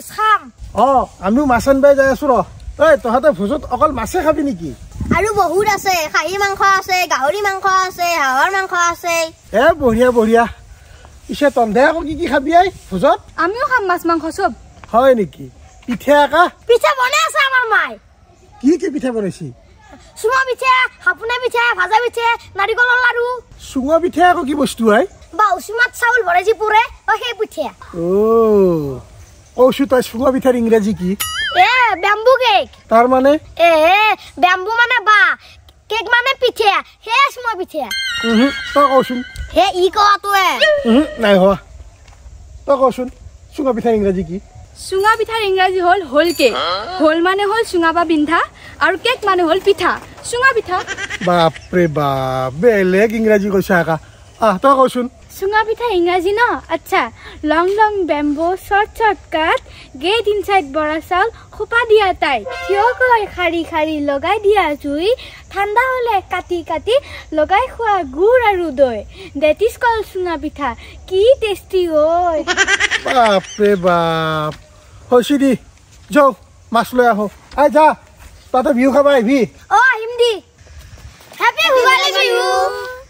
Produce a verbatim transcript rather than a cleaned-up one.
ভোজ খাম অ আমিও মাছ আনবাই যাই আছো ৰ এই তহঁতে ভোজত অকল মাছে খাবি নেকি আৰু বহুত আছে খাহী মাংস আছে গাহৰি মাংস আছে হাঁহৰ মাংস আছে এ বঢ়িয়া বঢ়িয়া ইছে তন্দে আকৌ কি কি খাবি আই ভোজত আমিও খাম মাছ মাংস সব হয় নেকি পিঠা আকা পিঠা বনাই আছে আমাৰ মাই কি কি পিঠা বনাইছি চুঙা পিঠা হাপুনা পিঠা ভাজা পিঠা নাৰিকলৰ লাৰু চুঙা পিঠা আকৌ কি বস্তু আই বাউ চুমাত চাউল ভৰাই যি পুৰে অ সেই পিঠা ও কৌশু তই চুঙা পিঠাৰ ইংৰাজী কি এ ব্যাম্বু কেক তাৰ মানে এ ব্যাম্বু মানে বা কেক মানে পিঠা হে চুঙা পিঠা হুম তই কৌচোন হে ই কোৱাটোৱে হুম নাই হোৱা তই কৌচোন চুঙা পিঠাৰ ইংৰাজী কি চুঙা পিঠাৰ ইংৰাজী হল হোল কেক হোল মানে হল চুঙা বা বিন্ধা আৰু কেক মানে হল পিঠা চুঙা পিঠা বাপৰে বাপ বেলেগ ইংৰাজী কৈছা আকা আহ তই কৌচোন চুঙা পিঠা ইংৰাজী ন আচ্ছা long long bamboo short short cut get inside বৰা চাউল খোপা দিয়া তাই থিয়কৈ খাৰি খাৰি লগাই দিয়া জুই ঠাণ্ডা হলে কাটি কাটি লগাই খোৱা গুড় আৰু দৈ দেট ইজ কল চুঙা পিঠা কি টেষ্টি হয় বাপৰে বাপ হৈছে দি যাও মাছ লৈ আহো আই যা তাতে বিহু খাবা আহিবি অ আহিম দি হেপী ভোগালী বিহু